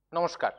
নমস্কার।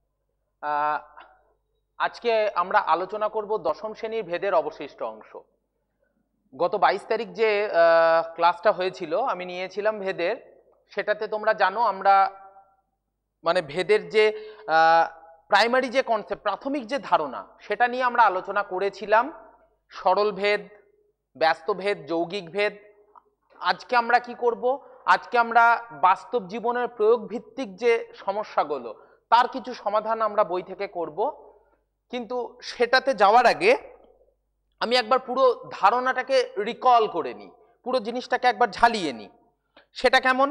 আজকে আমরা আলোচনা করব দশম শ্রেণীর ভেদের অবশিষ্ট অংশ। গত 22 তারিখ যে ক্লাসটা হয়েছিল আমি নিয়েছিলাম ভেদের, সেটাতে তোমরা জানো আমরা মানে ভেদের যে প্রাইমারি যে কনসেপ্ট, প্রাথমিক যে ধারণা, সেটা নিয়ে আমরা আলোচনা করেছিলাম। সরল ভেদ, ব্যস্ত ভেদ, যৌগিক ভেদ। আজকে আমরা কি করব? আজকে আমরা বাস্তব জীবনের প্রয়োগ ভিত্তিক যে সমস্যাগুলো তার কিছু সমাধান আমরা বই থেকে করব। কিন্তু সেটাতে যাওয়ার আগে আমি একবার পুরো ধারণাটাকে রিকল করে নিই, পুরো জিনিসটাকে একবার ঝালিয়ে নিই। সেটা কেমন?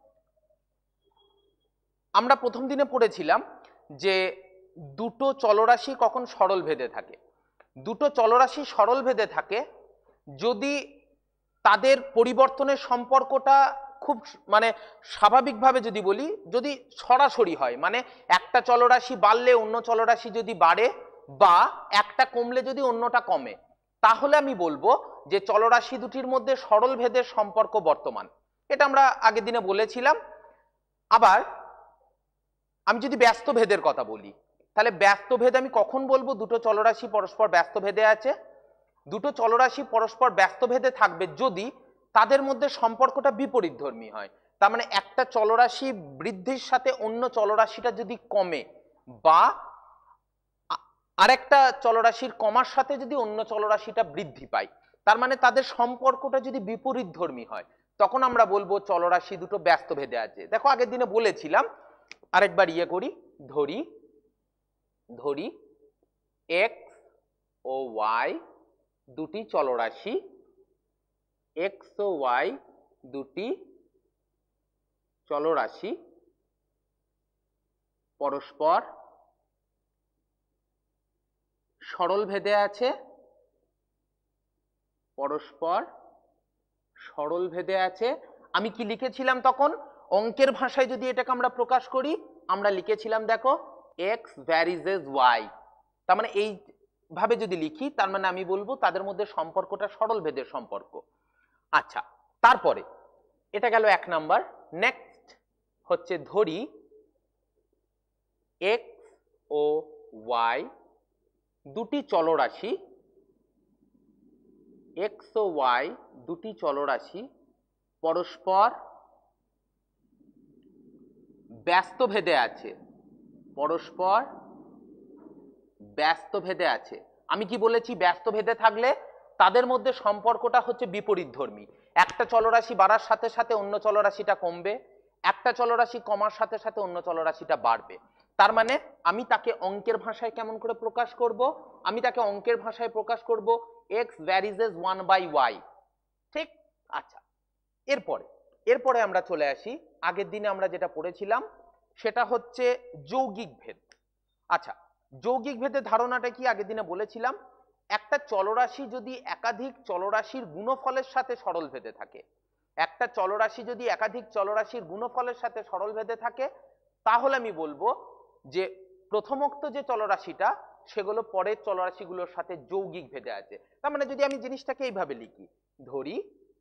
আমরা প্রথম দিনে পড়েছিলাম যে দুটো চলরাশি কখন সরল ভেদে থাকে। দুটো চলরাশি সরল ভেদে থাকে যদি তাদের পরিবর্তনের সম্পর্কটা খুব মানে স্বাভাবিকভাবে যদি বলি, যদি সরাসরি হয়, মানে একটা চলরাশি বাড়লে অন্য চলরাশি যদি বাড়ে বা একটা কমলে যদি অন্যটা কমে, তাহলে আমি বলবো যে চলরাশি দুটির মধ্যে সরল ভেদের সম্পর্ক বর্তমান। এটা আমরা আগের দিনে বলেছিলাম। আবার আমি যদি ব্যস্ত ভেদের কথা বলি, তাহলে ব্যস্ত ভেদ আমি কখন বলবো দুটো চলরাশি পরস্পর ব্যস্ত ভেদে আছে? দুটো চলরাশি পরস্পর ব্যস্ত ভেদে থাকবে যদি তাদের মধ্যে সম্পর্কটা বিপরীতধর্মী হয়। তার মানে একটা চলরাশি বৃদ্ধির সাথে অন্য চলরাশিটা যদি কমে বা আরেকটা চলরাশির কমার সাথে যদি অন্য চলরাশিটা বৃদ্ধি পায়, তার মানে তাদের সম্পর্কটা যদি বিপরীতধর্মী হয়, তখন আমরা বলবো চলরাশি দুটো ব্যস্ত ভেদে আছে। দেখো আগের দিনে বলেছিলাম, আরেকবার করি, ধরি এক্স ও ওয়াই দুটি চলরাশি, এক্স ও ওয়াই দুটি চলরাশি পরস্পর সরল ভেদে আছে, পরস্পর সরল ভেদে আছে। আমি কি লিখেছিলাম তখন? অঙ্কের ভাষায় যদি এটাকে আমরা প্রকাশ করি, আমরা লিখেছিলাম দেখো এক্স ভ্যারিজেস ওয়াই। তার মানে এই ভাবে যদি লিখি, তার মানে আমি বলবো তাদের মধ্যে সম্পর্কটা সরল ভেদের সম্পর্ক। আচ্ছা, তারপরে এটা গেল এক নাম্বার। নেক্সট হচ্ছে ধরি এক্স ও ওয়াই দুটি চলরাশি, এক্স ও ওয়াই দুটি চলরাশি পরস্পর ব্যস্ত ভেদে আছে, পরস্পর ব্যস্ত ভেদে আছে। আমি কি বলেছি? ব্যস্ত ভেদে থাকলে তাদের মধ্যে সম্পর্কটা হচ্ছে বিপরীতধর্মী। একটা চলরাশি বাড়ার সাথে সাথে অন্য চলরাশিটা কমবে, একটা চলরাশি কমার সাথে সাথে অন্য চলরাশিটা বাড়বে। তার মানে আমি তাকে অঙ্কের ভাষায় কেমন করে প্রকাশ করব? আমি তাকে অঙ্কের ভাষায় প্রকাশ করব এক্স ভ্যারিজেস 1/y। ঠিক? আচ্ছা, এরপরে আমরা চলে আসি আগের দিনে আমরা যেটা পড়েছিলাম, সেটা হচ্ছে যৌগিক ভেদ। আচ্ছা, যৌগিক ভেদের ধারণাটা কি আগের দিনে বলেছিলাম? একটা চলরাশি যদি একাধিক চলরাশির গুণফলের সাথে সরল ভেদে থাকে, একটা চলরাশি যদি একাধিক চলরাশির গুণফলের সাথে সরল ভেদে থাকে, তাহলে আমি বলবো যে প্রথমোক্ত যে চলরাশিটা সেগুলো পরের চলরাশিগুলোর সাথে যৌগিক ভেদে আছে। তার মানে যদি আমি জিনিসটাকে এইভাবে লিখি, ধরি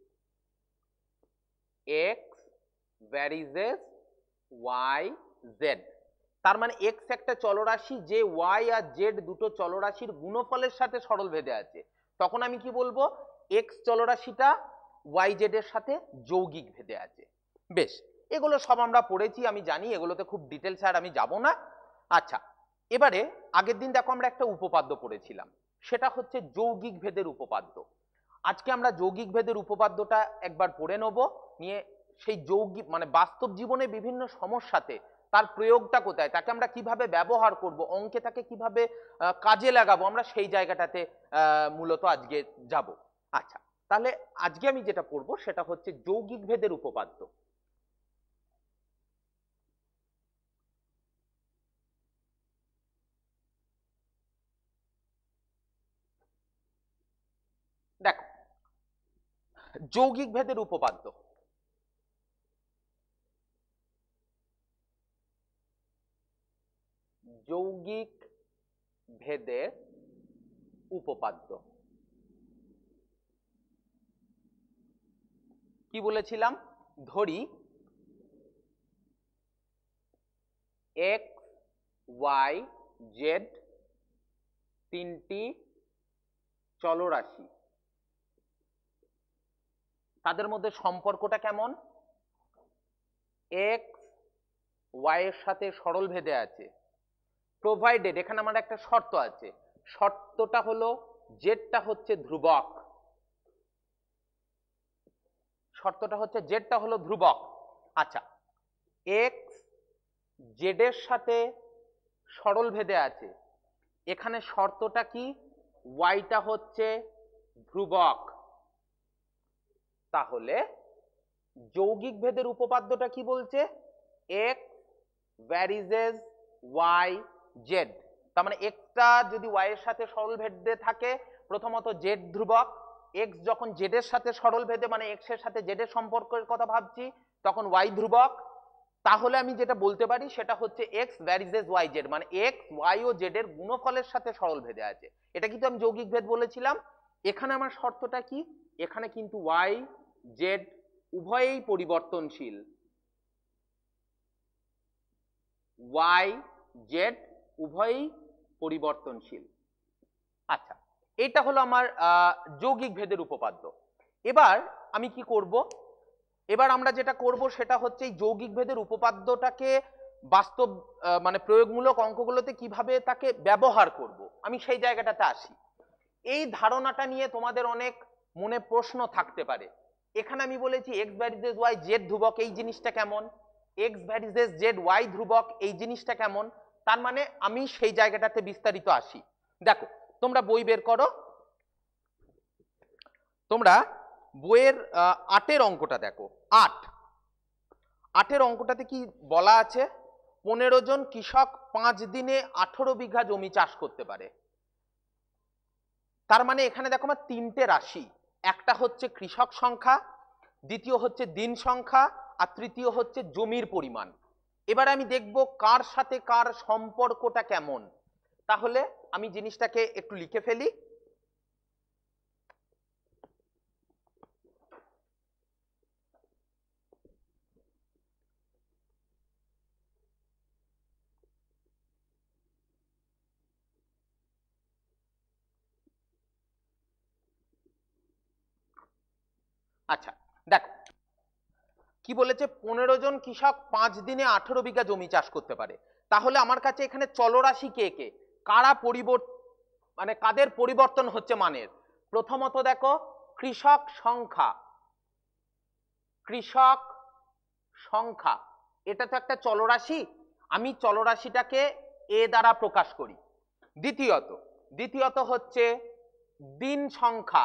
এক্স ভ্যারিজেস ওয়াই জেড, তার মানে এক্স একটা চলরাশি যে ওয়াই আর জেড দুটো চলরাশির গুণফলের সাথে সরল ভেদে আছে, তখন আমি কি বলবো? এক্স চলরাশিটা ওয়াই জেড এর সাথে যৌগিক ভেদে আছে। বেশ, এগুলো সব আমরা পড়েছি, আমি জানি, এগুলোতে খুব ডিটেলস আর আমি যাব না। আচ্ছা, এবারে আগের দিন দেখো আমরা একটা উপপাদ্য পড়েছিলাম, সেটা হচ্ছে যৌগিক ভেদের উপপাদ্য। আজকে আমরা যৌগিক ভেদের উপপাদ্যটা একবার পড়ে নেব, নিয়ে সেই যৌগিক মানে বাস্তব জীবনে বিভিন্ন সমস্যাতে তার প্রয়োগটা কোথায়, তাকে আমরা কিভাবে ব্যবহার করব, অঙ্কে তাকে কিভাবে কাজে লাগাবো, আমরা সেই জায়গাটাতে মূলত আজকে যাব। আচ্ছা, তাহলে আজকে আমি যেটা পড়বো সেটা হচ্ছে যৌগিক ভেদের উপপাদ্য। দেখো, যৌগিক ভেদের উপপাদ্য, যৌগিক ভেদের উপপাদ্য কি বলেছিলাম? ধরি এক্স ওয়াই জেড তিনটি চলরাশি, তাদের মধ্যে সম্পর্কটা কেমন? এক্স ওয়াই এর সাথে সরল ভেদে আছে, প্রোভাইডেড, এখানে আমার একটা শর্ত আছে, শর্তটা হলো জেডটা হচ্ছে ধ্রুবক, শর্তটা হচ্ছে জেডটা হলো ধ্রুবক। আচ্ছা, এক্স জেড এর সাথে সরল ভেদে আছে, এখানে শর্তটা কি? ওয়াইটা হচ্ছে ধ্রুবক। তাহলে যৌগিক ভেদের উপপাদ্যটা কি বলছে? এক্স ভ্যারিজেস ওয়াই জেড, তার মানে এক্সটা যদি ওয়াই এর সাথে সরল ভেদে থাকে, প্রথমত জেড ধ্রুবক, এক্স যখন জেড এর সাথে সরল ভেদে মানে এক্স এর সাথে জেড এর সম্পর্কের কথা ভাবছি, তখন ওয়াই ধ্রুবক। তাহলে আমি যেটা বলতে পারি সেটা হচ্ছে এক্স ভ্যারিজেস ওয়াই জেড, মানে এক্স ওয়াই ও জেড এর গুণফলের সাথে সরল ভেদে আছে। এটা কিন্তু আমি যৌগিক ভেদ বলেছিলাম। এখানে আমার শর্তটা কি? এখানে কিন্তু ওয়াই জেড উভয়েই পরিবর্তনশীল, ওয়াই জেড উভয়ই পরিবর্তনশীল। আচ্ছা, এটা হলো আমার যৌগিক ভেদের উপপাদ্য। এবার আমি কি করব? এবার আমরা যেটা করব সেটা হচ্ছে এই যৌগিক ভেদের উপপাদ্যটাকে বাস্তব মানে প্রয়োগমূলক অঙ্কগুলোতে কিভাবে তাকে ব্যবহার করব, আমি সেই জায়গাটাতে আসি। এই ধারণাটা নিয়ে তোমাদের অনেক মনে প্রশ্ন থাকতে পারে। এখানে আমি বলেছি এক্স ভ্যারিজেস ওয়াই জেড ধ্রুবক, এই জিনিসটা কেমন? এক্স ভ্যারিজেস জেড ওয়াই ধ্রুবক, এই জিনিসটা কেমন? তার মানে আমি সেই জায়গাটাতে বিস্তারিত আসি। দেখো, তোমরা বই বের করো, তোমরা বইয়ের 8-এর অঙ্কটা দেখো। 8-এর অঙ্কটাতে কি বলা আছে? 15 জন কৃষক 5 দিনে 18 বিঘা জমি চাষ করতে পারে। তার মানে এখানে দেখো আমার 3টে রাশি, একটা হচ্ছে কৃষক সংখ্যা, দ্বিতীয় হচ্ছে দিন সংখ্যা, আর তৃতীয় হচ্ছে জমির পরিমাণ। এবার আমি দেখব কার সাথে কার সম্পর্কটা কেমন। তাহলে আমি জিনিসটাকে একটু লিখে ফেলি। আচ্ছা, দেখো কি বলেছে, 15 জন কৃষক 5 দিনে 18 বিঘা জমি চাষ করতে পারে। তাহলে আমার কাছে এখানে চলরাশি কে কে, কারা মানে কাদের পরিবর্তন হচ্ছে মানের? প্রথমত দেখো কৃষক সংখ্যা, কৃষক সংখ্যা এটা তো একটা চলরাশি, আমি চলরাশিটাকে এ দ্বারা প্রকাশ করি। দ্বিতীয়ত হচ্ছে দিন সংখ্যা,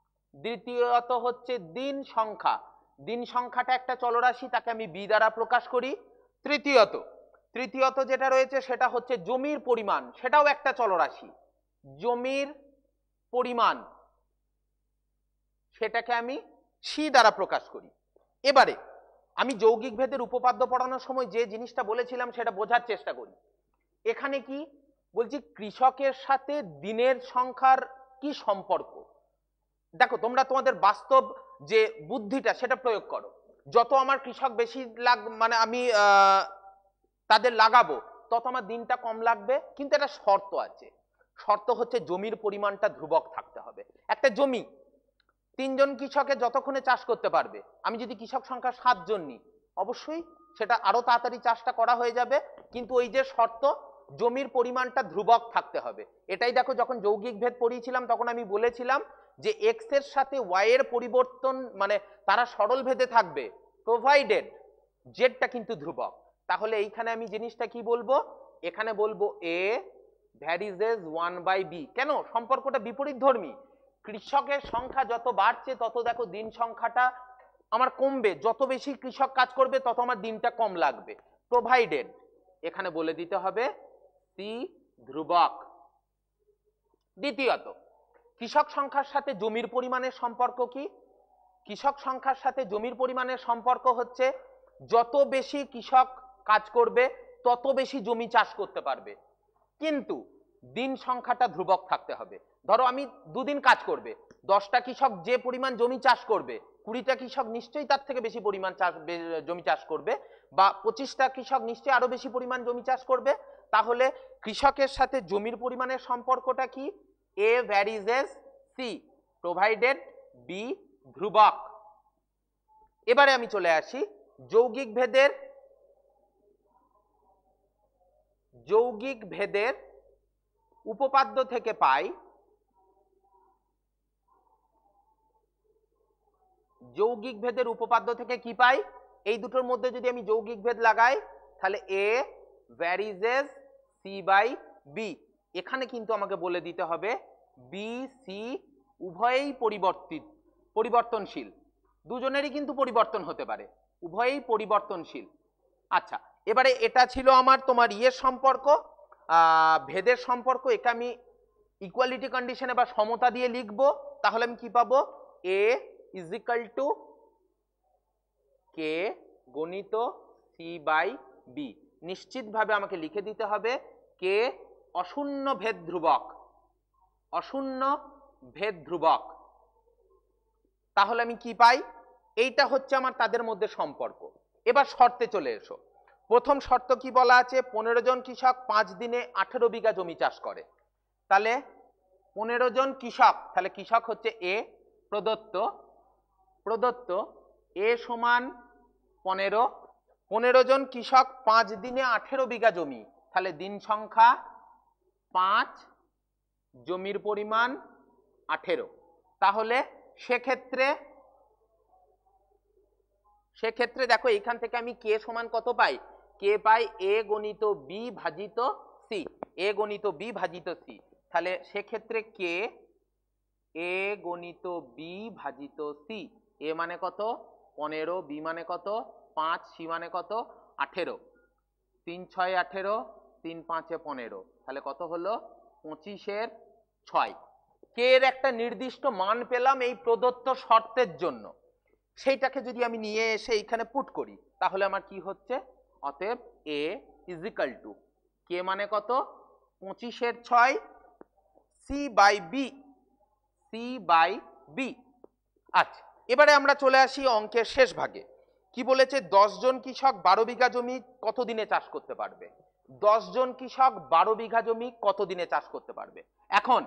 দিন সংখ্যাটা একটা চলরাশি, তাকে আমি বি দ্বারা প্রকাশ করি। তৃতীয়ত যেটা রয়েছে সেটা হচ্ছে জমির পরিমাণ, সেটাও একটা চলরাশি, জমির পরিমাণ সেটাকে আমি সি দ্বারা প্রকাশ করি। এবারে আমি যৌগিক ভেদের উপপাদ্য পড়ানোর সময় যে জিনিসটা বলেছিলাম সেটা বোঝার চেষ্টা করি। এখানে কি বলছি, কৃষকের সাথে দিনের সংখ্যার কি সম্পর্ক? দেখো, তোমরা তোমাদের বাস্তব যে বুদ্ধিটা সেটা প্রয়োগ করো। যত আমার কৃষক বেশি মানে আমি তাদের লাগাবো, তত আমার দিনটা কম লাগবে। কিন্তু একটা শর্ত আছে, শর্ত হচ্ছে জমির পরিমাণটা ধ্রুবক থাকতে হবে। একটা জমি 3 জন কৃষকে যতক্ষণে চাষ করতে পারবে, আমি যদি কৃষক সংখ্যা 7 জন নিই, অবশ্যই সেটা আরো তাড়াতাড়ি চাষটা করা হয়ে যাবে। কিন্তু ওই যে শর্ত, জমির পরিমাণটা ধ্রুবক থাকতে হবে। এটাই দেখো, যখন যৌগিক ভেদ পড়িয়েছিলাম তখন আমি বলেছিলাম যে এক্স এর সাথে ওয়াই এর পরিবর্তন মানে তারা সরল ভেদে থাকবে, প্রোভাইডেড জেডটা কিন্তু ধ্রুবক। তাহলে এইখানে আমি জিনিসটা কি বলবো? এখানে বলবো এ ভ্যারিজেস 1/b। কেন? সম্পর্কটা বিপরীতধর্মী। কৃষকের সংখ্যা যত বাড়ছে তত দেখো দিন সংখ্যাটা আমার কমবে, যত বেশি কৃষক কাজ করবে তত আমার দিনটা কম লাগবে। প্রোভাইডেড এখানে বলে দিতে হবে সি ধ্রুবক। দ্বিতীয়ত, কৃষক সংখ্যার সাথে জমির পরিমাণের সম্পর্ক কি? কৃষক সংখ্যার সাথে জমির পরিমাণের সম্পর্ক হচ্ছে যত বেশি কৃষক কাজ করবে তত বেশি জমি চাষ করতে পারবে, কিন্তু দিন সংখ্যাটা ধ্রুবক থাকতে হবে। ধরো আমি 2 দিন কাজ করবে, 10টা কৃষক যে পরিমাণ জমি চাষ করবে, 20টা কৃষক নিশ্চয়ই তার থেকে বেশি পরিমাণ জমি চাষ করবে, বা 25টা কৃষক নিশ্চয়ই আরো বেশি পরিমাণ জমি চাষ করবে। তাহলে কৃষকের সাথে জমির পরিমাণের সম্পর্কটা কি? A varies C provided B ধ্রুবক। এবারে আমি চলে আসি যৌগিক ভেদের উপপাদ্য থেকে পাই যৌগিক ভেদের উপপাদ্য থেকে কি পাই? এই দুটোর মধ্যে যদি আমি যৌগিক ভেদ লাগাই তাহলে A varies C by B. এখানে কিন্তু আমাকে বলে দিতে হবে বি সি উভয়েই পরিবর্তনশীল, দুজনেরই কিন্তু পরিবর্তন হতে পারে, উভয়েই পরিবর্তনশীল। আচ্ছা, এবারে এটা ছিল আমার তোমার ইয়ের সম্পর্ক, ভেদের সম্পর্ক। এটা আমি ইকুয়ালিটি কন্ডিশনে বা সমতা দিয়ে লিখবো। তাহলে আমি কি পাবো? A is equal to K গণিত সি বাই বি। নিশ্চিতভাবে আমাকে লিখে দিতে হবে কে অশূন্য ভেদ ধ্রুবক, অশূন্য ভেদ ধ্রুবক। তাহলে আমি কি পাই? এইটা হচ্ছে আমার তাদের মধ্যে সম্পর্ক। এবার শর্তে চলে এসো। প্রথম শর্ত কি বলা আছে? 15 জন কৃষক 5 দিনে 18 বিঘা জমি চাষ করে। তাহলে 15 জন কৃষক, তাহলে কৃষক হচ্ছে এ, প্রদত্ত এ সমান 15, 15 জন কৃষক 5 দিনে 18 বিঘা জমি, তাহলে দিন সংখ্যা 5, জমির পরিমাণ 18। তাহলে সেক্ষেত্রে দেখো এখান থেকে আমি কে সমান কত পাই? কে পাই এ গণিত বি ভাজিত সি, এ গণিত বি ভাজিত সি। তাহলে সেক্ষেত্রে কে এ গণিত বি ভাজিত সি, এ মানে কত 15, বি মানে কত 5, সি মানে কত 18, 3 6 18, 3 5 15, তাহলে কত হলো 25 এর 6। কে এর একটা নির্দিষ্ট মান পেলাম এই প্রদত্ত শর্তের জন্য, সেইটাকে যদি আমি নিয়ে এসে এইখানে পুট করি তাহলে আমার কি হচ্ছে? অতএব A is equal to K মানে কত 25 এর 6 C by B, C by B. আচ্ছা, এবারে আমরা চলে আসি অঙ্কের শেষ ভাগে। কি বলেছে? 10 জন কৃষক 12 বিঘা জমি কত দিনে চাষ করতে পারবে? 10 জন কৃষক 12 বিঘা জমি কত দিনে চাষ করতে পারবে? এখন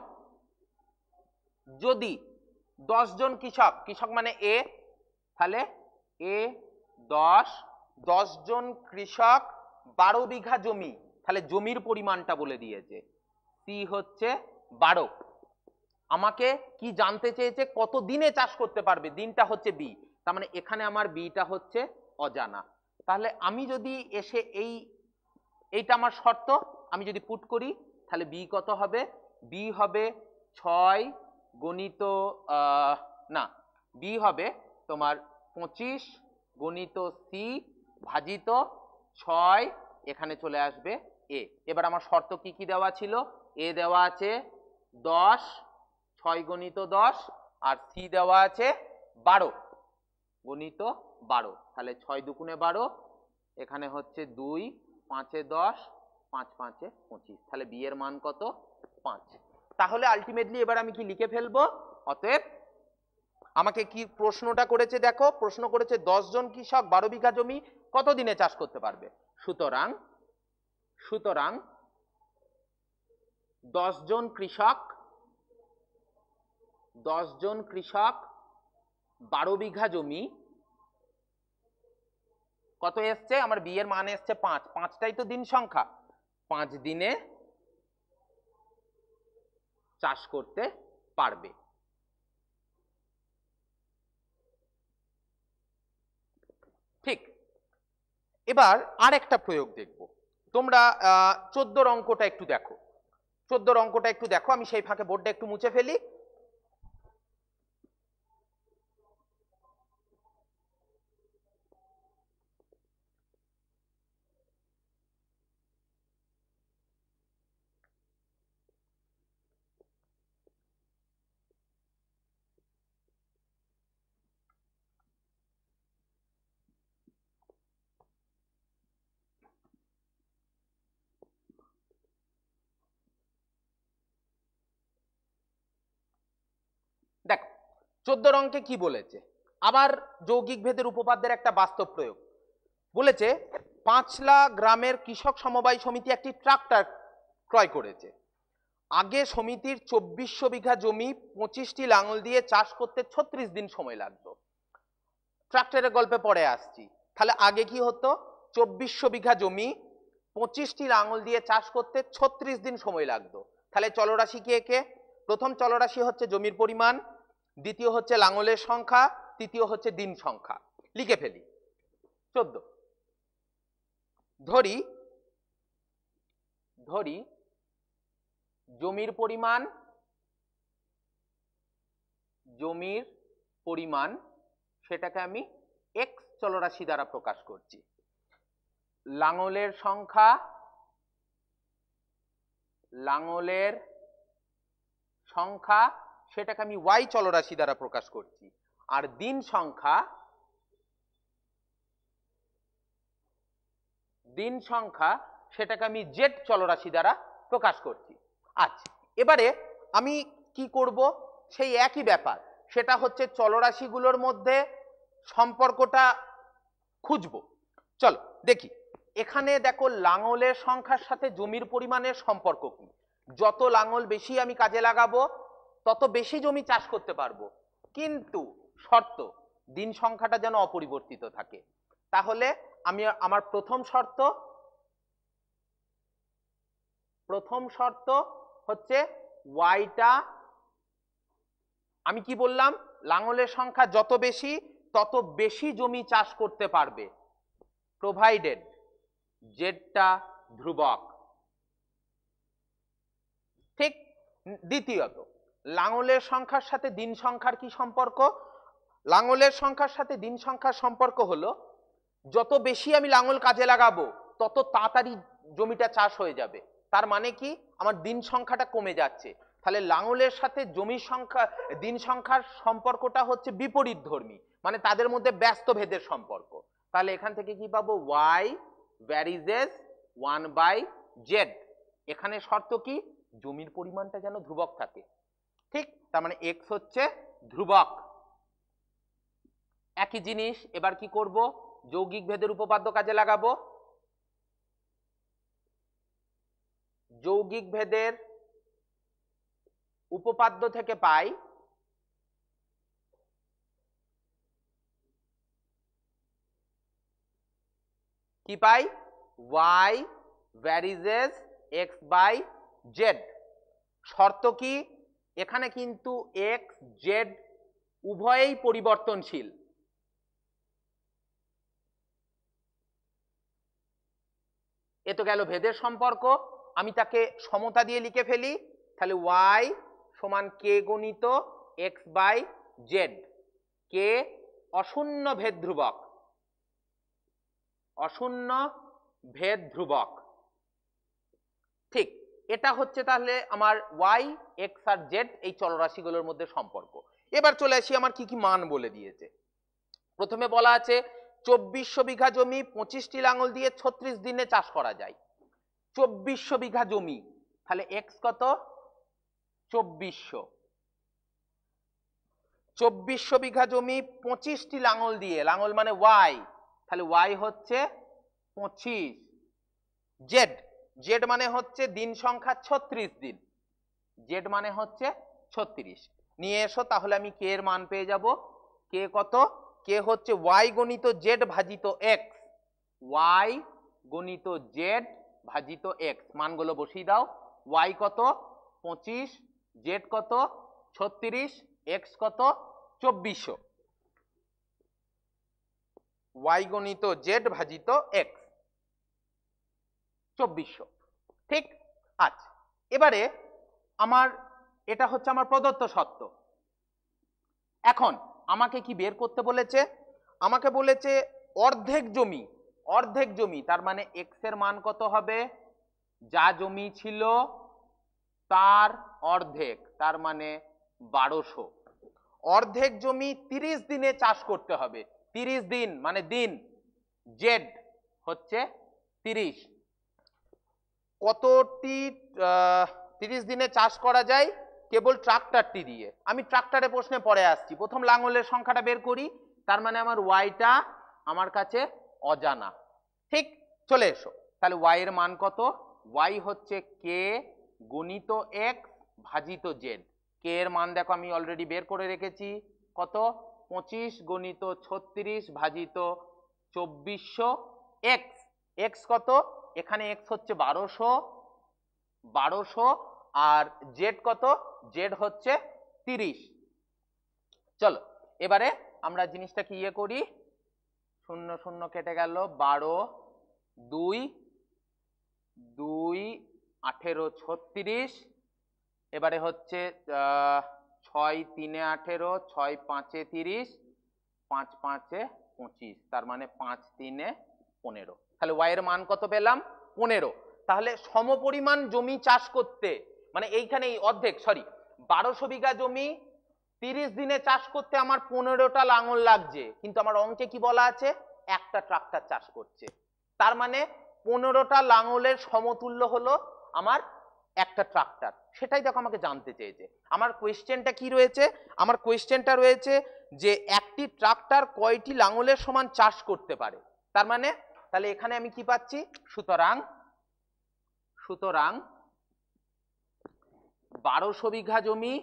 যদি 10 জন কৃষক মানে এ, তাহলে এ 10 জন কৃষক 12 বিঘা জমি, তাহলে জমির পরিমাণটা বলে দিয়েছে, সি হচ্ছে 12। আমাকে কি জানতে চেয়েছে? কত দিনে চাষ করতে পারবে, দিনটা হচ্ছে বি, তার মানে এখানে আমার বিটা হচ্ছে অজানা। তাহলে আমি যদি এসে এইটা আমার শর্ত, আমি যদি পুট করি তাহলে বি কত হবে? বি হবে 6 গণিত না, বি হবে তোমার 25 গণিত সি ভাজিত 6, এখানে চলে আসবে এ। এবার আমার শর্ত কি কি দেওয়া ছিল? এ দেওয়া আছে 10, 6 গণিত 10, আর সি দেওয়া আছে 12 গণিত 12, তাহলে 6 দুগুণে 12, এখানে হচ্ছে 2 5 এ 10, 5 5 এ 25, তাহলে বি এর মান কত 5। তাহলে আলটিমেটলি এবার আমি কি লিখে ফেলবো? অতএব আমাকে কি প্রশ্নটা করেছে দেখো, প্রশ্ন করেছে 10 জন কৃষক 12 বিঘা জমি কত দিনে চাষ করতে পারবে। সুতরাং 10 জন কৃষক 12 বিঘা জমি কত এসছে? আমার বি এর মান এসছে 5, 5টাই তো দিন সংখ্যা, 5 দিনে চাষ করতে পারবে। ঠিক, এবার আর একটা প্রয়োগ দেখব। তোমরা 14 অঙ্কটা একটু দেখো, 14 অঙ্কটা একটু দেখো। আমি সেই ফাঁকে বোর্ডটা একটু মুছে ফেলি। দেখো 14 অঙ্কে কি বলেছে? আবার যৌগিক ভেদের উপপাদ্যের একটা বাস্তব প্রয়োগ বলেছে। পাঁচলা গ্রামের কৃষক সমবায় সমিতি একটি ট্রাক্টর ক্রয় করেছে। আগে সমিতির 2400 বিঘা জমি 25টি লাঙল দিয়ে চাষ করতে 36 দিন সময় লাগতো। ট্রাক্টরের গল্পে পরে আসছি। তাহলে আগে কি হতো, 2400 বিঘা জমি 25টি লাঙল দিয়ে চাষ করতে 36 দিন সময় লাগতো। তাহলে চলরাশি কে কে? প্রথম চলরাশি হচ্ছে জমির পরিমাণ, দ্বিতীয় হচ্ছে লাঙলের সংখ্যা, তৃতীয় হচ্ছে দিন সংখ্যা। লিখে ফেলি। 14 ধরি জমির পরিমাণ সেটাকে আমি এক্স চলরাশি দ্বারা প্রকাশ করছি। লাঙলের সংখ্যা সেটাকে আমি ওয়াই চলরাশি দ্বারা প্রকাশ করছি। আর দিন সংখ্যা সেটাকে আমি জেড চলরাশি দ্বারা প্রকাশ করছি। আচ্ছা, এবারে আমি কি করব, সেই একই ব্যাপার, সেটা হচ্ছে চলরাশিগুলোর মধ্যে সম্পর্কটা খুঁজবো। চলো দেখি। এখানে দেখো লাঙলের সংখ্যার সাথে জমির পরিমাণের সম্পর্ক কি। যত লাঙল বেশি আমি কাজে লাগাবো তত বেশি জমি চাষ করতে পারবো, কিন্তু শর্ত দিন সংখ্যাটা যেন অপরিবর্তিত থাকে। তাহলে আমি আমার প্রথম শর্ত হচ্ছে ওয়াইটা, আমি কি বললাম, লাঙলের সংখ্যা যত বেশি তত বেশি জমি চাষ করতে পারবে, প্রোভাইডেড জেডটা ধ্রুবক। ঠিক। দ্বিতীয়ত, লাঙলের সংখ্যার সাথে দিন সংখ্যার কি সম্পর্ক? লাঙলের সংখ্যার সাথে দিন সংখ্যার সম্পর্ক হলো যত বেশি আমি লাঙল কাজে লাগাবো তত তাড়াতাড়ি জমিটা চাষ হয়ে যাবে। তার মানে কি, আমার দিন সংখ্যাটা কমে যাচ্ছে। তাহলে লাঙলের সাথে দিন সংখ্যার সম্পর্কটা হচ্ছে বিপরীতধর্মী, মানে তাদের মধ্যে ব্যস্ত ভেদের সম্পর্ক। তাহলে এখান থেকে কি পাবো, ওয়াই ভ্যারিজেস 1/z। এখানে শর্ত কি, জমির পরিমাণটা যেন ধ্রুবক থাকে। ঠিক, তার মানে এক্স হচ্ছে ধ্রুবক। একই জিনিস এবার কি করব, যৌগিক ভেদের উপপাদ্য কাজে লাগাবো। যৌগিক ভেদের উপপাদ্য থেকে পাই কি পাই, y ভ্যারিজেস x/z। শর্ত কি, এখানে কিন্তু x z উভয়েই পরিবর্তনশীল। এ তো গেল ভেদের সম্পর্ক। আমি তাকে সমতা দিয়ে লিখে ফেলি। তাহলে y সমান k গুণিত x/z। k অশূন্য ভেদ ধ্রুবক। ঠিক, এটা হচ্ছে তাহলে আমার y, x আর z এই চলরাশিগুলোর মধ্যে সম্পর্ক। এবার চলে আসি আমার কি কি মান বলে দিয়েছে। প্রথমে বলা আছে 2400 বিঘা জমি 25টি লাঙল দিয়ে 36 দিনে চাষ করা যায়। 2400 বিঘা জমি, তাহলে x কত, 2400 বিঘা জমি 25টি লাঙল দিয়ে, লাঙল মানে y, তাহলে y হচ্ছে 25। জেড মানে হচ্ছে দিন সংখ্যা 36 দিন, জেড মানে হচ্ছে 36 নিয়ে এসো। তাহলে আমি কে এর মান পেয়ে যাব। কে কত, কে হচ্ছে y গণিত জেড ভাজিত x, y গণিত জেড ভাজিত x। মানগুলো বসিয়ে দাও। y কত 25, জেড কত 36, x কত 2400, y গণিত জেড ভাজিত x 2400। ঠিক। আচ্ছা, এবারে আমার এটা হচ্ছে আমার প্রদত্ত সত্য। এখন আমাকে কি বের করতে বলেছে, আমাকে বলেছে অর্ধেক জমি, তার মানে x এর মান কত হবে, যা জমি ছিল তার অর্ধেক, তার মানে 1200। অর্ধেক জমি 30 দিনে চাষ করতে হবে। 30 দিন মানে দিন, জেড হচ্ছে 30। কতটি 30 দিনে চাষ করা যায়, কেবল ট্রাক্টরটি দিয়ে। আমি ট্রাক্টরে প্রশ্নে পরে আসছি, প্রথম লাঙলের সংখ্যাটা বের করি। তার মানে আমার ওয়াইটা আমার কাছে অজানা। ঠিক, চলে এসো, তাহলে y এর মান কত? y হচ্ছে k গুণিত x ভাজিত z। k এর মান দেখো আমি অলরেডি বের করে রেখেছি, কত? 25 গুণিত 36 ভাজিত 2400 x। x কত? এখানে x হচ্ছে 1200 আর z কত? z হচ্ছে 30। চলো এবারে আমরা জিনিসটাকে ইয়ে করি, 0 0 কেটে গেল, 12 2 2 18 36, এবারে হচ্ছে 6 3 18, 6 5 30, 5 5 25, তার মানে 5 3 15। তাহলে y এর মান কত পেলাম? 15। তাহলে সমপরিমাণ জমি চাষ করতে, মানে এইখানে এই অর্ধেক, সরি 1200 বিঘা জমি 30 দিনে চাষ করতে আমার 15টা লাঙল লাগছে, কিন্তু আমার অঙ্কে কি বলা আছে? একটা ট্রাক্টর চাষ করছে। তার মানে 15টা লাঙলের সমতুল্য হলো আমার একটা ট্রাক্টর। সেটাই দেখো আমাকে জানতে চেয়েছে। আমার কোয়েশ্চেনটা কি রয়েছে? আমার কোয়েশ্চেনটা রয়েছে যে একটি ট্রাক্টর কয়টি লাঙলের সমান চাষ করতে পারে। তার মানে তাহলে এখানে আমি কি পাচ্ছি? সুতরাং 1200 বিঘা জমি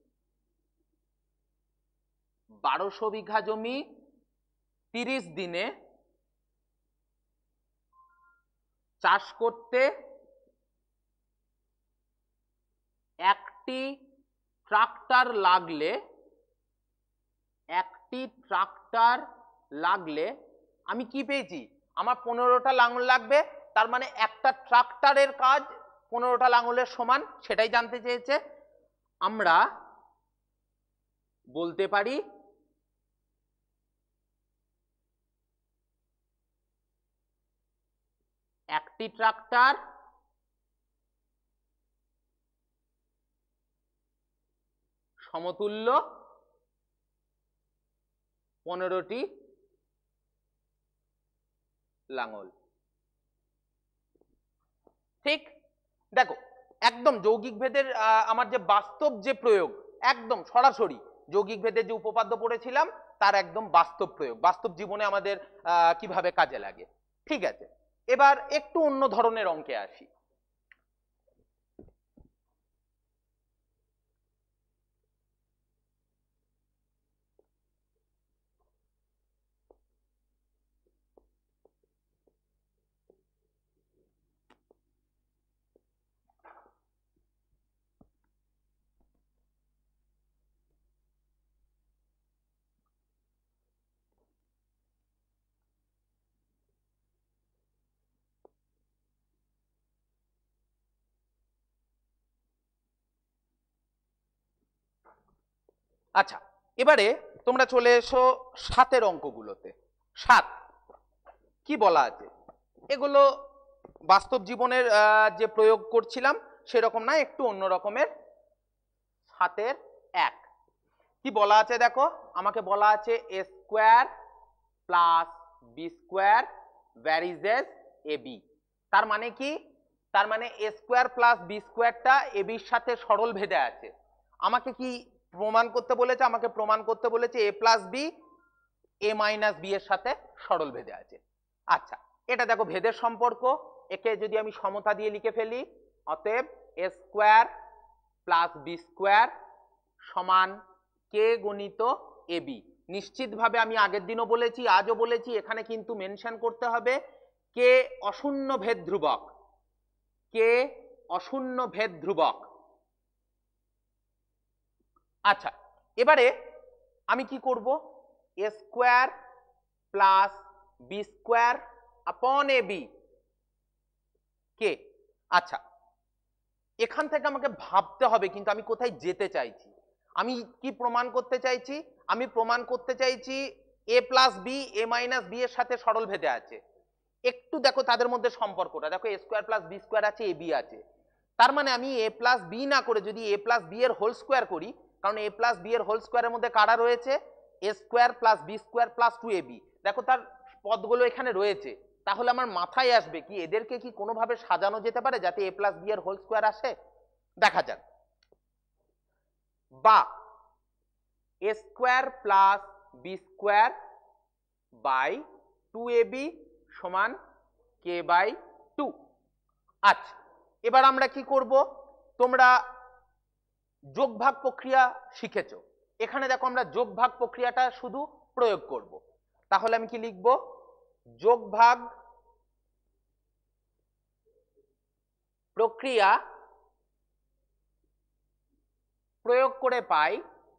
30 দিনে চাষ করতে একটি ট্রাক্টর লাগলে আমি কি পেয়েছি? আমার 15টা লাঙল লাগবে, তার মানে একটা ট্রাক্টরের কাজ 15টা লাঙলের সমান, সেটাই জানতে চেয়েছে। আমরা বলতে পারি একটি ট্রাক্টর সমতুল্য 15টি লাঙল। ঠিক, দেখো একদম যৌগিক ভেদের আমার যে বাস্তব যে প্রয়োগ, একদম সরাসরি যৌগিক ভেদের যে উপপাদ্য পড়েছিলাম তার একদম বাস্তব প্রয়োগ, বাস্তব জীবনে আমাদের কিভাবে কাজে লাগে। ঠিক আছে, এবার একটু অন্য ধরনের অঙ্কে আসি। আচ্ছা, এবারে তোমরা চলে এসো 7 অঙ্কগুলোতে। 7 কি বলা আছে? এগুলো বাস্তব জীবনের যে প্রয়োগ করছিলাম সেরকম না, একটু অন্য রকমের। 7 1 কি বলা আছে দেখো, আমাকে বলা আছে a square plus B square varies A B. তার মানে কি? তার মানে a স্কোয়ার প্লাস বি স্কোয়ারটা এ বির সাথে সরল ভেদে আছে। আমাকে কি প্রমাণ করতে বলেছে? আমাকে প্রমাণ করতে বলেছে a plus B A minus B এর সাথে সরল ভেদে আছে। আচ্ছা, এটা দেখো ভেদের সম্পর্ক, একে যদি আমি সমতা দিয়ে লিখে ফেলি, অতএব a square plus B square সমান কে গুণিত এ বি। নিশ্চিতভাবে আমি আগের দিনও বলেছি, আজও বলেছি, এখানে কিন্তু মেনশন করতে হবে কে অশূন্য ভেদ ধ্রুবক, কে অশূন্য ভেদ ধ্রুবক। আচ্ছা, এবারে আমি কি করব? A square plus B square আপন এ বি কে। আচ্ছা, এখান থেকে আমাকে ভাবতে হবে কিন্তু আমি কোথায় যেতে চাইছি। আমি কি প্রমাণ করতে চাইছি? আমি প্রমাণ করতে চাইছি A plus B A minus B এর সাথে সরল ভেদে আছে। একটু দেখো তাদের মধ্যে সম্পর্কটা দেখো, A square plus B square আছে, এ বি আছে। তার মানে আমি এ প্লাস বি না করে যদি এ প্লাস বি এর হোল স্কোয়ার করি, কারণ এ প্লাস বি এর হোল স্কোয়ারের মধ্যে কারা রয়েছে? A square plus B square plus 2ab। দেখো তার পদগুলো এখানে রয়েছে, তাহলে আমার মাথায় আসবে কি এদেরকে কি কোনোভাবে সাজানো যেতে পারে যাতে এ প্লাস বি এর হোল স্কোয়ার আসে? দেখা যাক। বা A square plus B square by 2ab সমান কে বাই টু। আচ্ছা, এবার আমরা কি করব, তোমরা যোগ ভাগ প্রক্রিয়া শিখেছো, এখানে দেখো আমরা যোগ ভাগ প্রক্রিয়াটা শুধু প্রয়োগ করব। তাহলে আমি কি লিখব, যোগ ভাগ প্রক্রিয়া প্রয়োগ করে পাই,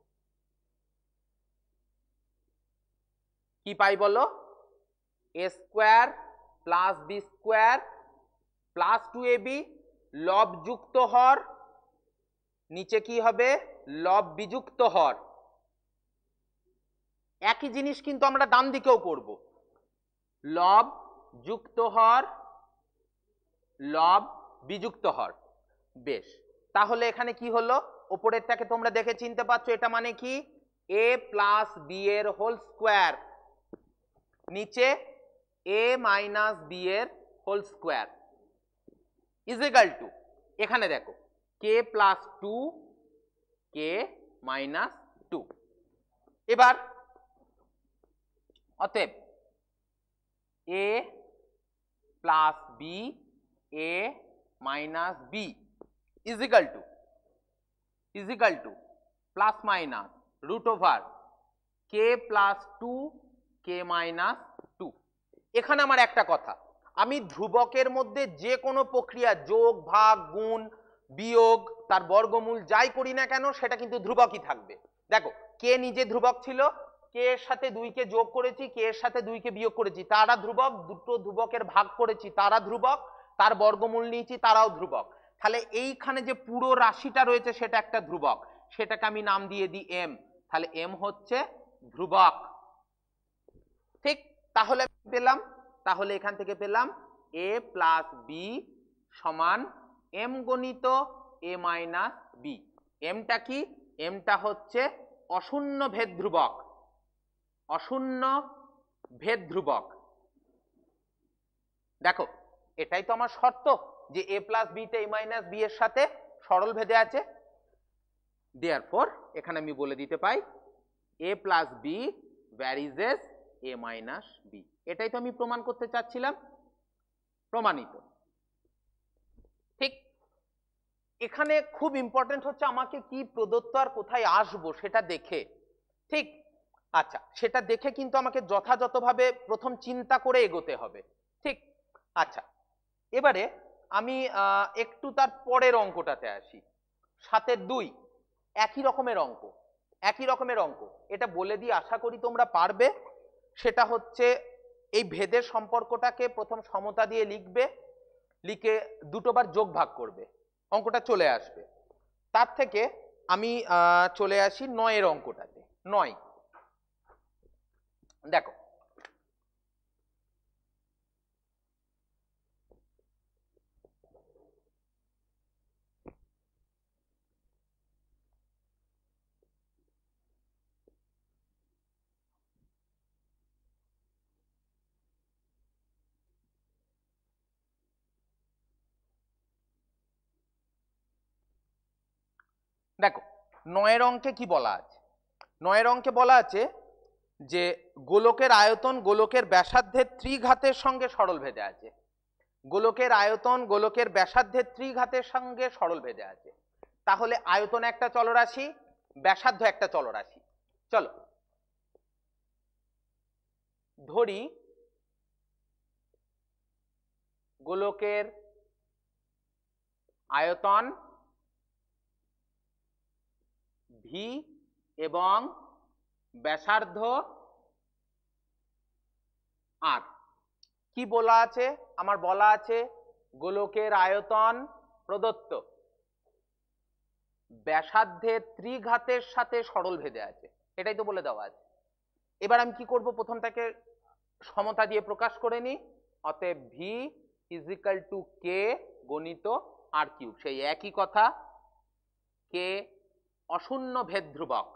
কি পাই বলো, A square plus B square plus 2ab লব যুক্ত হর, নিচে কি হবে লব বিযুক্ত হর। একই জিনিস কিন্তু আমরা ডান দিকেও করব, লব যুক্ত হর লব বিযুক্ত হর। বেশ, তাহলে এখানে কি হলো, ওপরেরটাকে তোমরা দেখে চিনতে পারছো, এটা মানে কি এ প্লাস বি এর হোল স্কোয়ার, নিচে এ মাইনাস বি এর whole square is equal to, এখানে দেখো K plus two K minus two. এবার অতএব A plus B A minus B is equal to plus minus root over K plus two K minus two. এখানে আমার একটা কথা, আমি ধ্রুবকের মধ্যে যে কোনো প্রক্রিয়া যোগ ভাগ গুণ বিয়োগ তার বর্গমূল যাই করি না কেন সেটা কিন্তু ধ্রুবকই থাকবে। দেখো কে নিজে ধ্রুবক ছিল, কে এর সাথে 2 কে যোগ করেছি, কে এর সাথে 2 কে বিয়োগ করেছি, তারা ধ্রুবক, দুটো ধ্রুবকের ভাগ করেছি তারা ধ্রুবক, তার বর্গমূল নিয়েছি তারাও ধ্রুবক। তাহলে এইখানে যে পুরো রাশিটা রয়েছে সেটা একটা ধ্রুবক, সেটাকে আমি নাম দিয়ে দিই এম, তাহলে এম হচ্ছে ধ্রুবক। ঠিক, তাহলে পেলাম, তাহলে এখান থেকে পেলাম এ প্লাস বি সমান এম গণিত এ মাইনাস বি। এমটা কি, এমটা হচ্ছে অশূন্য ভেদ ধ্রুবক, অশূন্য ভেদ ধ্রুবক। দেখো এটাই তো আমার শর্ত যে A plus beta A minus B এর সাথে সরল ভেদে আছে, দেয়ারফর এখানে আমি বলে দিতে পাই A plus B varies A minus B. এটাই তো আমি প্রমাণ করতে চাচ্ছিলাম, প্রমাণিত। ঠিক, এখানে খুব ইম্পর্টেন্ট হচ্ছে আমাকে কি প্রদত্ত আর কোথায় আসবো সেটা দেখে, ঠিক, আচ্ছা সেটা দেখে কিন্তু আমাকে যথাযথভাবে প্রথম চিন্তা করে এগোতে হবে। ঠিক, আচ্ছা এবারে আমি একটু তার পরের অঙ্কটাতে আসি, 7-2 একই রকমের অঙ্ক, একই রকমের অঙ্ক, এটা বলে দিয়ে আশা করি তোমরা পারবে। সেটা হচ্ছে এই ভেদের সম্পর্কটাকে প্রথম সমতা দিয়ে লিখবে, লিখে দুটোবার যোগ ভাগ করবে, অঙ্কটা চলে আসবে। তার থেকে আমি চলে আসি 9 অঙ্কটাতে। 9 দেখো, দেখো 9 অঙ্কে কি বলা আছে, 9 অঙ্কে বলা আছে যে গোলকের আয়তন গোলকের ব্যাসার্ধের ত্রিঘাতের সঙ্গে সরল ভেদে আছে, গোলকের আয়তন গোলকের ব্যাসার্ধের ত্রিঘাতের সঙ্গে সরল ভেদে আছে। তাহলে আয়তন একটা চলরাশি, ব্যাসার্ধ একটা চলরাশি। চলো ধরি গোলকের আয়তন ভি এবং ব্যাসার্ধ আর। কি বলা আছে, আমার বলা আছে গোলকের আয়তন প্রদত্ত, ব্যাসার্ধের ত্রিঘাতের সাথে সরল ভেদে আছে, এটাই তো বলে দেওয়া আছে। এবার আমি কি করব, প্রথমটাকে সমতা দিয়ে প্রকাশ করে নিই, অতএব V is equal to K গণিত আর কিউব, সেই একই কথা, কে অশূন্য ভেদ ধ্রুবক,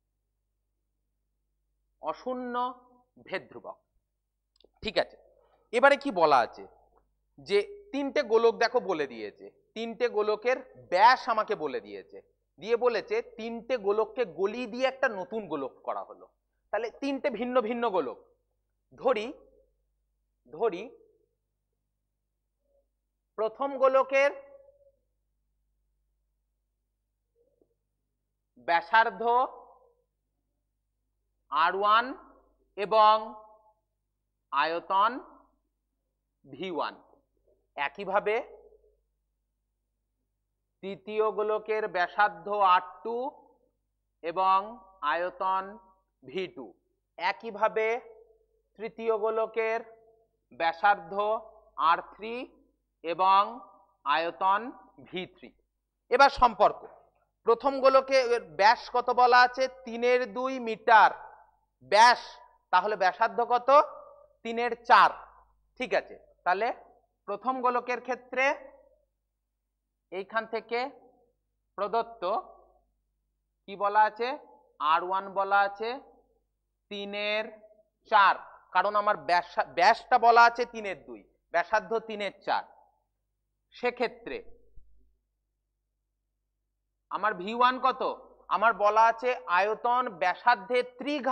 অশূন্য ভেদ ধ্রুবক। ঠিক আছে, এবারে কি বলা আছে যে তিনটে গোলক দেখো বলে দিয়েছে, তিনটে গোলকের ব্যাস আমাকে বলে দিয়েছে, দিয়ে বলেছে তিনটে গোলককে গলিয়ে দিয়ে একটা নতুন গোলক করা হলো। তাহলে তিনটে ভিন্ন ভিন্ন গোলক, ধরি ধরি প্রথম গোলকের ব্যাসার্ধ R1 এবং আয়তন V1। একইভাবে তৃতীয় গোলকের ব্যাসার্ধ R2 এবং আয়তন V2। একইভাবে তৃতীয় গোলকের ব্যাসার্ধ R3 এবং আয়তন V3। এবার সম্পর্ক, প্রথম গোলকে ব্যাস কত বলা আছে 3/2 মিটার ব্যাস, তাহলে ব্যাসার্ধ কত 3/4। ঠিক আছে, তাহলে প্রথম গোলকের ক্ষেত্রে এইখান থেকে প্রদত্ত কি বলা আছে R1 বলা আছে 3/4, কারণ আমার ব্যাসটা বলা আছে 3/2, ব্যাসার্ধ 3/4। সেক্ষেত্রে আমার V1 কত, আমার বলা আছে আয়তন ব্যাসার্ধের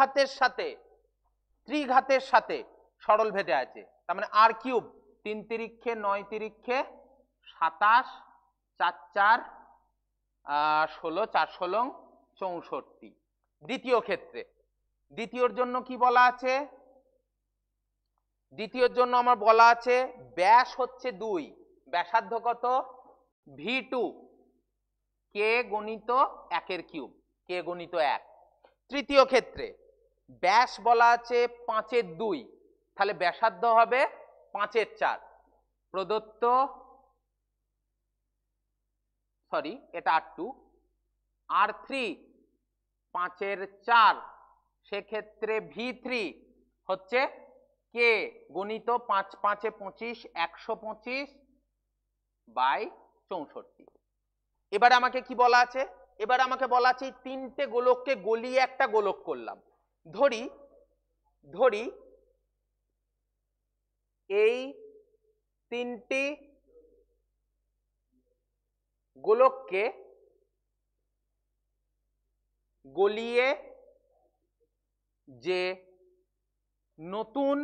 ত্রিঘাতের সাথে সরল ভেদে আছে, তার মানে R3 3 তিরিক্ষে 9 তিরিক্ষে 27 4 4 16 4 16 64। দ্বিতীয় ক্ষেত্রে দ্বিতীয়র জন্য কি বলা আছে, দ্বিতীয়র জন্য আমার বলা আছে ব্যাস হচ্ছে 2, ব্যাসার্ধ কত V2 k গণিত 1/3 k গণিত 1। তৃতীয় ক্ষেত্রে ব্যাস বলা আছে 5/2, তাহলে ব্যাসার্ধ হবে 5/4 প্রদত্ত, সরি এটা R2 R3 5/4, সেক্ষেত্রে V3 হচ্ছে k গণিত 5 5 25 125 বাই 64। এবারে আমাকে কি বলা আছে, এবারে আমাকে বলা আছে তিনটে গোলককে গলিয়ে একটা গোলক করলাম। ধরি এই তিনটি গোলককে গলিয়ে যে নতুন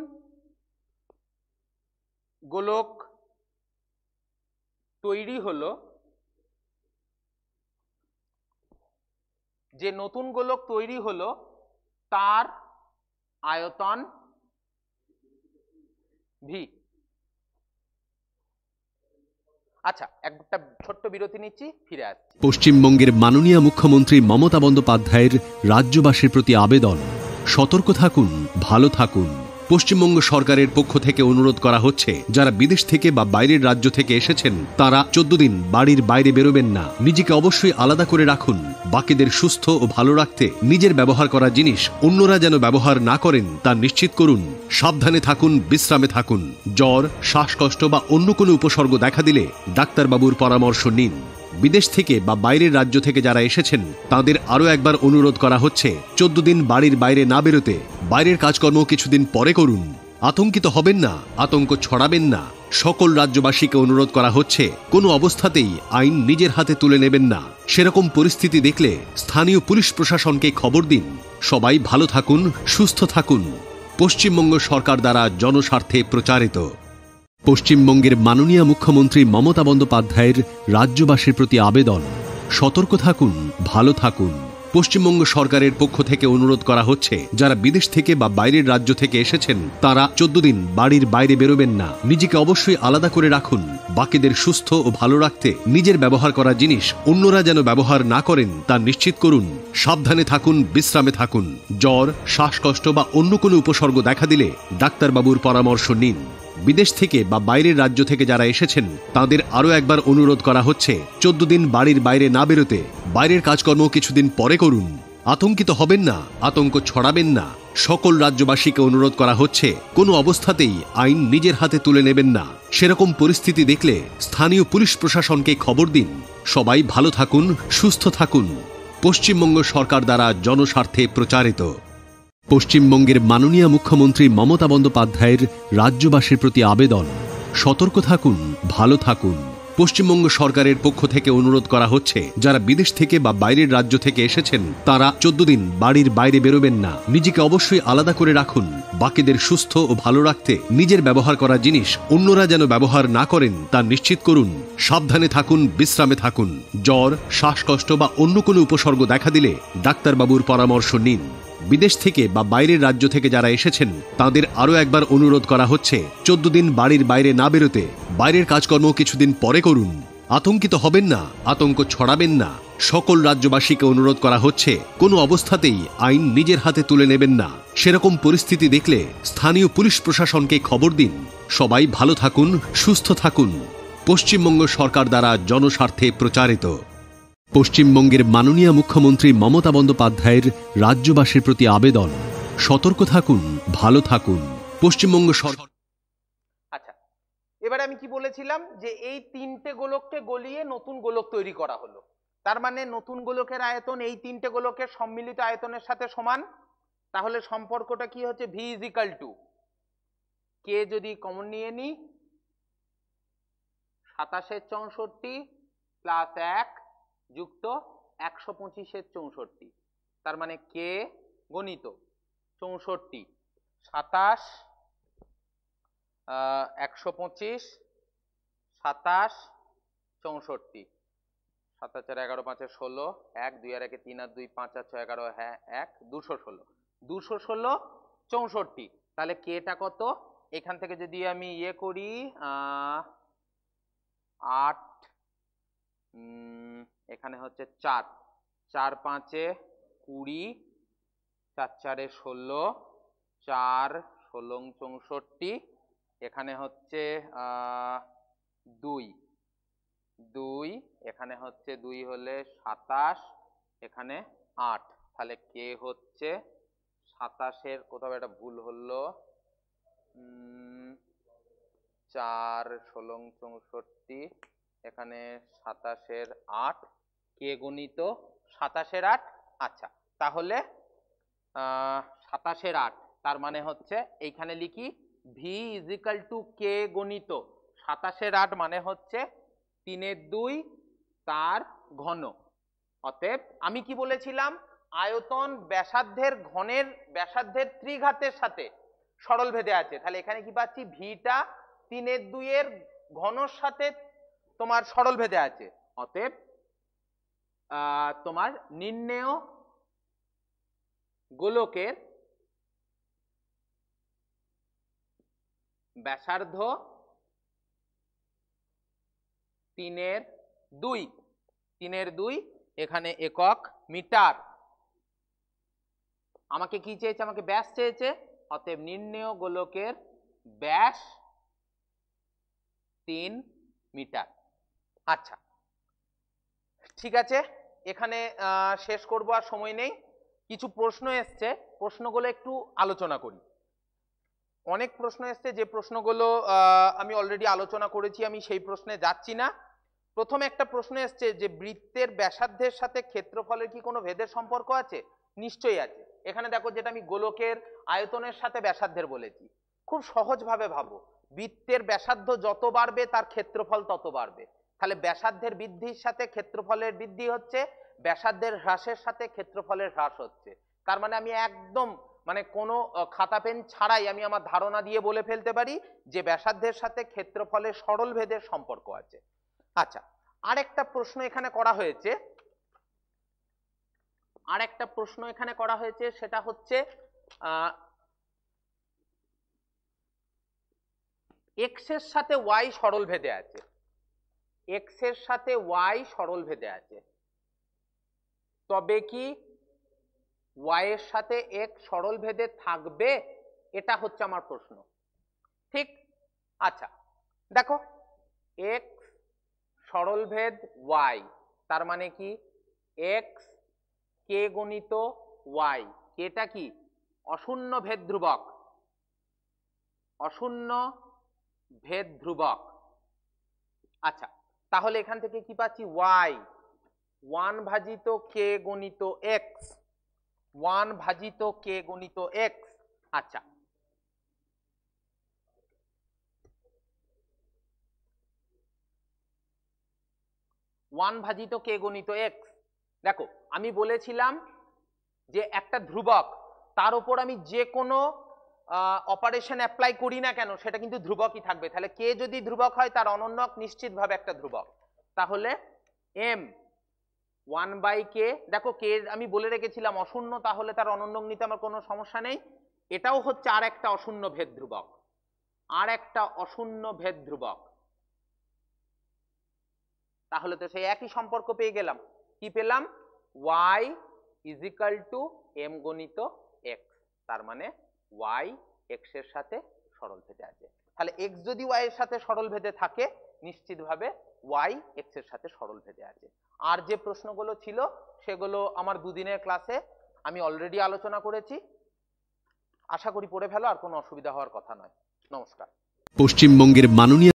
গোলক তৈরি হলো, যে নতুন গোলক তৈরি হলো তার আয়তন V। আচ্ছা, একটা ছোট্ট বিরতি নিচ্ছি, ফিরে আসছি। পশ্চিমবঙ্গের মাননীয় মুখ্যমন্ত্রী মমতা বন্দ্যোপাধ্যায়ের রাজ্যবাসীর প্রতি আবেদন, সতর্ক থাকুন, ভালো থাকুন। পশ্চিমবঙ্গ সরকারের পক্ষ থেকে অনুরোধ করা হচ্ছে, যারা বিদেশ থেকে বা বাইরের রাজ্য থেকে এসেছেন তারা 14 দিন বাড়ির বাইরে বেরোবেন না। নিজেকে অবশ্যই আলাদা করে রাখুন। বাকিদের সুস্থ ও ভালো রাখতে নিজের ব্যবহার করা জিনিস অন্যরা যেন ব্যবহার না করেন তা নিশ্চিত করুন। সাবধানে থাকুন, বিশ্রামে থাকুন। জ্বর, শ্বাসকষ্ট বা অন্য কোনো উপসর্গ দেখা দিলে ডাক্তারবাবুর পরামর্শ নিন। বিদেশ থেকে বা বাইরের রাজ্য থেকে যারা এসেছেন তাদের আরও একবার অনুরোধ করা হচ্ছে, 14 দিন বাড়ির বাইরে না বেরোতে। বাইরের কাজকর্ম কিছুদিন পরে করুন। আতঙ্কিত হবেন না, আতঙ্ক ছড়াবেন না। সকল রাজ্যবাসীকে অনুরোধ করা হচ্ছে, কোনো অবস্থাতেই আইন নিজের হাতে তুলে নেবেন না। সেরকম পরিস্থিতি দেখলে স্থানীয় পুলিশ প্রশাসনকে খবর দিন। সবাই ভালো থাকুন, সুস্থ থাকুন। পশ্চিমবঙ্গ সরকার দ্বারা জনস্বার্থে প্রচারিত। পশ্চিমবঙ্গের মাননীয় মুখ্যমন্ত্রী মমতা বন্দ্যোপাধ্যায়ের রাজ্যবাসীর প্রতি আবেদন, সতর্ক থাকুন, ভালো থাকুন। পশ্চিমবঙ্গ সরকারের পক্ষ থেকে অনুরোধ করা হচ্ছে, যারা বিদেশ থেকে বা বাইরের রাজ্য থেকে এসেছেন তারা 14 দিন বাড়ির বাইরে বেরোবেন না। নিজেকে অবশ্যই আলাদা করে রাখুন। বাকিদের সুস্থ ও ভালো রাখতে নিজের ব্যবহার করা জিনিস অন্যরা যেন ব্যবহার না করেন তা নিশ্চিত করুন। সাবধানে থাকুন, বিশ্রামে থাকুন। জ্বর, শ্বাসকষ্ট বা অন্য কোনো উপসর্গ দেখা দিলে ডাক্তারবাবুর পরামর্শ নিন। বিদেশ থেকে বা বাইরের রাজ্য থেকে যারা এসেছেন তাদের আরও একবার অনুরোধ করা হচ্ছে, 14 দিন বাড়ির বাইরে না বেরোতে। বাইরের কাজকর্ম কিছুদিন পরে করুন। আতঙ্কিত হবেন না, আতঙ্ক ছড়াবেন না। সকল রাজ্যবাসীকে অনুরোধ করা হচ্ছে, কোনো অবস্থাতেই আইন নিজের হাতে তুলে নেবেন না। সেরকম পরিস্থিতি দেখলে স্থানীয় পুলিশ প্রশাসনকে খবর দিন। সবাই ভালো থাকুন, সুস্থ থাকুন। পশ্চিমবঙ্গ সরকার দ্বারা জনস্বার্থে প্রচারিত। পশ্চিমবঙ্গের মাননীয় মুখ্যমন্ত্রী মমতা বন্দ্যোপাধ্যায়ের রাজ্যবাসীর প্রতি আবেদন, সতর্ক থাকুন, ভালো থাকুন। পশ্চিমবঙ্গ সরকারের পক্ষ থেকে অনুরোধ করা হচ্ছে, যারা বিদেশ থেকে বা বাইরের রাজ্য থেকে এসেছেন তারা 14 দিন বাড়ির বাইরে বেরোবেন না। নিজেকে অবশ্যই আলাদা করে রাখুন। বাকিদের সুস্থ ও ভালো রাখতে নিজের ব্যবহার করা জিনিস অন্যরা যেন ব্যবহার না করেন তা নিশ্চিত করুন। সাবধানে থাকুন, বিশ্রামে থাকুন। জ্বর, শ্বাসকষ্ট বা অন্য কোনো উপসর্গ দেখা দিলে ডাক্তারবাবুর পরামর্শ নিন। বিদেশ থেকে বা বাইরের রাজ্য থেকে যারা এসেছেন তাদের আরও একবার অনুরোধ করা হচ্ছে 14 দিন বাড়ির বাইরে না বেরোতে। বাইরের কাজকর্ম কিছুদিন পরে করুন। আতঙ্কিত হবেন না, আতঙ্ক ছড়াবেন না। সকল রাজ্যবাসীকে অনুরোধ করা হচ্ছে কোনো অবস্থাতেই আইন নিজের হাতে তুলে নেবেন না। সেরকম পরিস্থিতি দেখলে স্থানীয় পুলিশ প্রশাসনকে খবর দিন। সবাই ভালো থাকুন, সুস্থ থাকুন। পশ্চিমবঙ্গ সরকার দ্বারা জনস্বার্থে প্রচারিত। পশ্চিমবঙ্গের মাননীয় মুখ্যমন্ত্রী মমতা বন্দ্যোপাধ্যায়ের রাজ্যবাসীর প্রতি আবেদন, সতর্ক থাকুন, ভালো থাকুন। পশ্চিমবঙ্গ সরকার। আচ্ছা, এবারে আমি কি বলেছিলাম যে এই তিনটে গোলককে গলিয়ে নতুন গোলক তৈরি করা হলো। তার মানে নতুন গোলকের আয়তন এই তিনটে গোলকের সম্মিলিত আয়তনের সাথে সমান। তাহলে সম্পর্কটা কি হচ্ছে? V is equal to K যদি কমন নিয়ে নিই 27/64 প্লাস 1 যুক্ত 125/64। তার মানে কে গণিত 64, 27, 125, 27, 64, 7 4 11 5 16, 1 2 আর 1 3 আর 2 5 আর 6 11, হ্যাঁ 1 216, 216 64। তাহলে কেটা কত? এখান থেকে যদি আমি ইয়ে করি 8, এখানে হচ্ছে 4, 4 5 20, 4 4 16, 4 16 64, এখানে হচ্ছে 2 2, এখানে হচ্ছে 2 হলে 27, এখানে 8। তাহলে কে হচ্ছে 27-এর কোথাও একটা ভুল হলো, 4 16 64, এখানে 27-এর 8, কে গুণিত 27-এর 8। আচ্ছা, তাহলে 27-এর 8, তার মানে হচ্ছে এইখানে লিখি V is equal to K গণিত 27-এর 8 মানে হচ্ছে 3-এর 2 তার ঘন। অতএব আমি কি বলেছিলাম? আয়তন ব্যাসার্ধের ঘনের ব্যাসার্ধের ত্রিঘাতের সাথে সরল ভেদে আছে। তাহলে এখানে কি পাচ্ছি? ভিটা 3-এর 2 এর ঘনর সাথে তোমার সরল ভেদে আছে। অতএব তোমার নির্ণেয় গোলকের ব্যাসার্ধ 3-এর 2, 3-এর 2, এখানে একক মিটার। আমাকে কি চেয়েছে? আমাকে ব্যাস চেয়েছে। অতএব নির্ণেয় গোলকের ব্যাস 3 মিটার। আচ্ছা, ঠিক আছে, এখানে শেষ করব, আর সময় নেই। কিছু প্রশ্ন এসছে, প্রশ্নগুলো একটু আলোচনা করি। অনেক প্রশ্ন এসছে, যে প্রশ্নগুলো আমি অলরেডি আলোচনা করেছি, আমি সেই প্রশ্নে যাচ্ছি না। প্রথমে একটা প্রশ্ন এসছে যে বৃত্তের ব্যাসার্ধের সাথে ক্ষেত্রফলের কি কোনো ভেদের সম্পর্ক আছে? নিশ্চয়ই আছে। এখানে দেখো, যেটা আমি গোলকের আয়তনের সাথে ব্যাসার্ধের বলেছি, খুব সহজভাবে ভাবো, বৃত্তের ব্যাসার্ধ যত বাড়বে তার ক্ষেত্রফল তত বাড়বে। তাহলে ব্যাসার্ধের বৃদ্ধির সাথে ক্ষেত্রফলের বৃদ্ধি হচ্ছে, ব্যাসার্ধের হ্রাসের সাথে ক্ষেত্রফলের হ্রাস হচ্ছে। তার মানে আমি একদম মানে কোনো খাতা পেন ছাড়াই আমি আমার ধারণা দিয়ে বলে ফেলতে পারি যে ব্যাসার্ধের সাথে ক্ষেত্রফলের সরল ভেদের সম্পর্ক আছে। আচ্ছা, আরেকটা প্রশ্ন এখানে করা হয়েছে, সেটা হচ্ছে এক্স এর সাথে ওয়াই সরল ভেদে আছে, এক্স এর সাথে ওয়াই সরল ভেদে আছে, তবে কি ওয়াই এর সাথে এক্স সরল ভেদে থাকবে? এটা হচ্ছে আমার প্রশ্ন, ঠিক? আচ্ছা, দেখো, এক্স সরলভেদ ওয়াই, তার মানে কি এক্স কে গণিত ওয়াই, কেটা কি? অশূন্য ভেদ ধ্রুবক, অশূন্য ভেদ ধ্রুবক। আচ্ছা, তাহলে এখান থেকে কি পাচ্ছি? ওয়াই 1 ভাজিত কে গণিত এক্স, 1 ভাজিত কে গণিত এক্স। আচ্ছা, 1 ভাজিত কে গণিত x। দেখো আমি বলেছিলাম যে একটা ধ্রুবক তার উপর আমি যে কোনো অপারেশন অ্যাপ্লাই করি না কেন সেটা কিন্তু ধ্রুবকই থাকবে। তাহলে কে যদি ধ্রুবক হয় তার অনন্যক নিশ্চিতভাবে একটা ধ্রুবক। তাহলে m 1/k, দেখো কে আমি বলে রেখেছিলাম অশূন্য, তাহলে তার অনন্যক নিতে আমার কোনো সমস্যা নেই। এটাও হচ্ছে আর একটা অশূন্য ভেদ ধ্রুবক, আর একটা অশূন্য ভেদ ধ্রুবক। তাহলে তো সেই একই সম্পর্ক পেয়ে গেলাম। কি পেলাম? y = m গণিত x। তার মানে y x এর সাথে সরল ভেদে আছে। তাহলে x যদি y এর সাথে সরল ভেদে থাকে নিশ্চিতভাবে y x এর সাথে সরল ভেদে আছে। আর যে প্রশ্নগুলো ছিল সেগুলো আমার দুদিনের ক্লাসে আমি অলরেডি আলোচনা করেছি। আশা করি পড়ে ফেলো, আর কোনো অসুবিধা হওয়ার কথা নয়। নমস্কার। পশ্চিমবঙ্গের মাননীয়